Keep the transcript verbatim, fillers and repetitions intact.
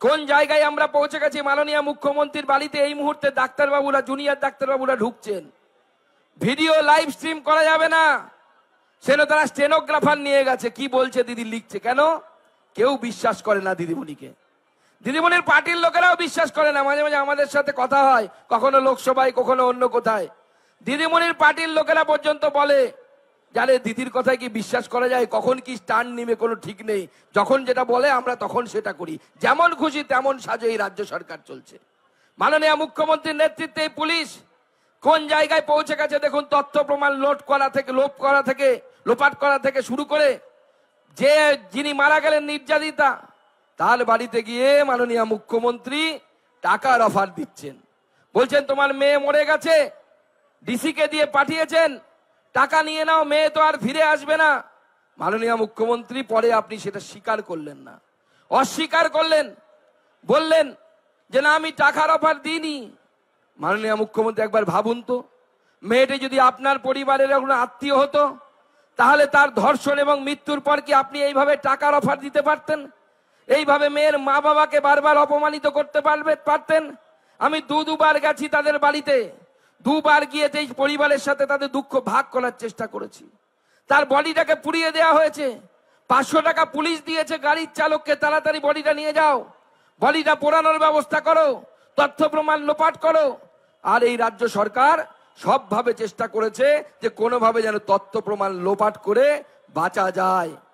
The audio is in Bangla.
কোন জায়গায় আমরা পৌঁছে গেছি? মাননীয় মুখ্যমন্ত্রীর বাড়িতে এই মুহূর্তে ডাক্তারবাবুরা, জুনিয়র ডাক্তারবাবুরা ঢুকছেন, ভিডিও লাইভ স্ট্রিম করা যাবে না, সেটা তারা স্টেনোগ্রাফার নিয়ে গেছে। কি বলছে দিদি লিখছে, কেন? কেউ বিশ্বাস করে না দিদিমণিকে। দিদিমণির পার্টির লোকেরাও বিশ্বাস করে না। মাঝে মাঝে আমাদের সাথে কথা হয়, কখনো লোকসভায়, কখনো অন্য কোথায়। দিদিমণির পার্টির লোকেরা পর্যন্ত বলে, জানে দিদির কথায় কি বিশ্বাস করা যায়? কখন কি স্টার্ন নিবে কোনো ঠিক নেই। যখন যেটা বলে আমরা তখন সেটা করি, যেমন খুশি তেমন সাজে এই রাজ্য সরকার চলছে। মাননীয় মুখ্যমন্ত্রীর নেতৃত্বে পুলিশ কোন জায়গায় পৌঁছে গেছে দেখুন। তথ্য প্রমাণ লোট করা থেকে, লোপ করা থেকে, লোপাট করা থেকে শুরু করে, যে যিনি মারা গেলেন নির্যাতিতা, তার বাড়িতে গিয়ে মাননীয় মুখ্যমন্ত্রী টাকার অফার দিচ্ছেন। বলছেন তোমার মেয়ে মরে গেছে, ডিসি কে দিয়ে পাঠিয়েছেন, টাকা নিয়ে নাও, মেয়ে তো আর ফিরে আসবে না। মাননীয় মুখ্যমন্ত্রী পরে আপনি সেটা স্বীকার করলেন না, অস্বীকার করলেন, বললেন যে না আমি টাকার অফার দিইনি। মাননীয় মুখ্যমন্ত্রী একবার ভাবুন তো, মেয়েটি যদি আপনার পরিবারের কোনো আত্মীয় হতো, তাহলে তার ধর্ষণ এবং মৃত্যুর পর কি আপনি এইভাবে টাকার অফার দিতে পারতেন? এইভাবে মেয়ের মা বাবাকে বারবার অপমানিত করতে পারবে পারতেন? আমি দু দুবার গেছি তাদের বাড়িতে, দুবার গিয়ে এই পরিবারের সাথে তাদের দুঃখ ভাগ করার চেষ্টা করেছি। তার বডিটাকে পুড়িয়ে দেওয়া হয়েছে, পাঁচশো টাকা পুলিশ দিয়েছে গাড়ির চালককে, তাড়াতাড়ি বডিটা নিয়ে যাও, বডিটা পোড়ানোর ব্যবস্থা করো, তথ্য প্রমাণ লোপাট করো। আর এই রাজ্য সরকার সবভাবে চেষ্টা করেছে যে কোনোভাবে যেন তথ্য প্রমাণ লোপাট করে বাঁচা যায়।